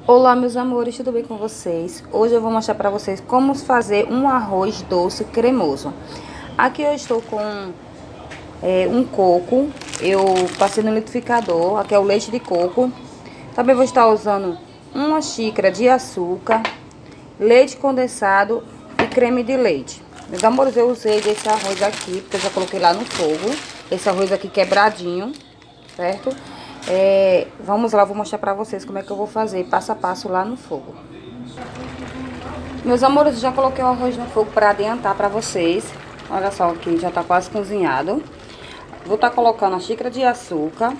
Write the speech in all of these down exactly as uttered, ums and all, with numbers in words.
Olá, meus amores, tudo bem com vocês? Hoje eu vou mostrar para vocês como fazer um arroz doce cremoso. Aqui eu estou com é, um coco, eu passei no liquidificador, aqui é o leite de coco. Também vou estar usando uma xícara de açúcar, leite condensado e creme de leite. Meus amores, eu usei desse arroz aqui, porque eu já coloquei lá no fogo. Esse arroz aqui quebradinho, certo? É, vamos lá, vou mostrar pra vocês como é que eu vou fazer passo a passo lá no fogo. Meus amores, já coloquei o arroz no fogo para adiantar pra vocês. Olha só, aqui já tá quase cozinhado. Vou estar tá colocando a xícara de açúcar.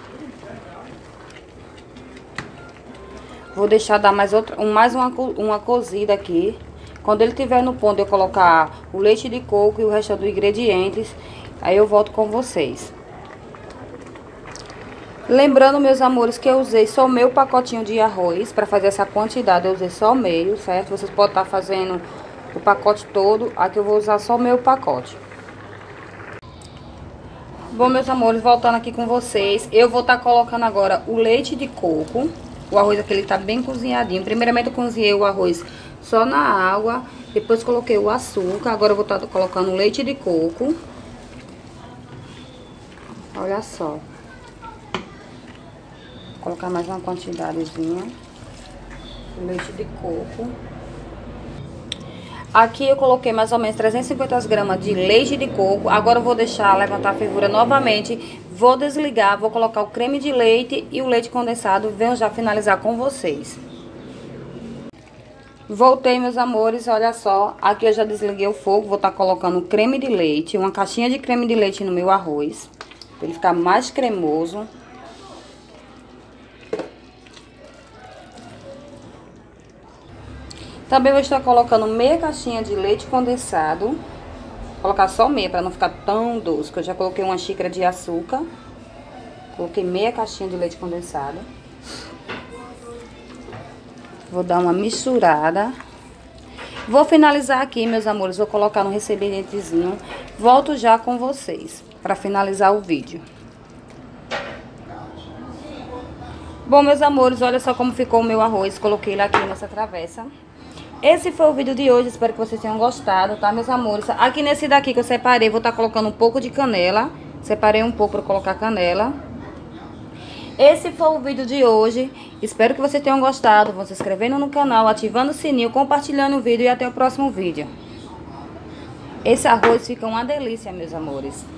Vou deixar dar mais, outra, mais uma, uma cozida aqui. Quando ele estiver no ponto de eu colocar o leite de coco e o resto dos ingredientes, aí eu volto com vocês. Lembrando, meus amores, que eu usei só meio pacotinho de arroz. Para fazer essa quantidade eu usei só meio, certo? Vocês podem estar fazendo o pacote todo. Aqui eu vou usar só meio pacote. Bom, meus amores, voltando aqui com vocês, eu vou estar colocando agora o leite de coco. O arroz aqui, ele tá bem cozinhadinho. Primeiramente eu cozinhei o arroz só na água, depois coloquei o açúcar. Agora eu vou estar colocando o leite de coco. Olha só. Vou colocar mais uma quantidadezinha. Leite de coco. Aqui eu coloquei mais ou menos trezentas e cinquenta gramas de leite de coco. Agora eu vou deixar levantar a fervura novamente. Vou desligar, vou colocar o creme de leite e o leite condensado. Venho já finalizar com vocês. Voltei, meus amores, olha só. Aqui eu já desliguei o fogo. Vou estar colocando o creme de leite, uma caixinha de creme de leite no meu arroz, para ele ficar mais cremoso. Também vou estar colocando meia caixinha de leite condensado. Vou colocar só meia, para não ficar tão doce, que eu já coloquei uma xícara de açúcar. Coloquei meia caixinha de leite condensado. Vou dar uma misturada. Vou finalizar aqui, meus amores, vou colocar no recipientezinho. Volto já com vocês, para finalizar o vídeo. Bom, meus amores, olha só como ficou o meu arroz. Coloquei ele aqui nessa travessa. Esse foi o vídeo de hoje, espero que vocês tenham gostado, tá, meus amores? Aqui nesse daqui que eu separei, vou estar colocando um pouco de canela. Separei um pouco para colocar canela. Esse foi o vídeo de hoje, espero que vocês tenham gostado. Vão se inscrevendo no canal, ativando o sininho, compartilhando o vídeo e até o próximo vídeo. Esse arroz fica uma delícia, meus amores.